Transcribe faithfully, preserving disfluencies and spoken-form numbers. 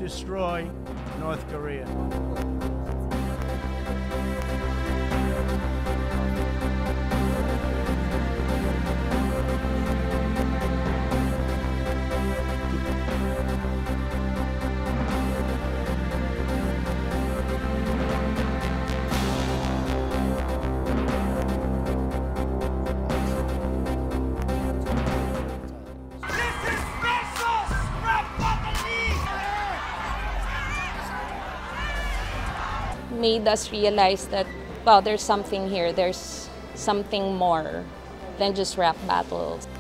destroy North Korea. Made us realize that, wow, there's something here. There's something more than just rap battles.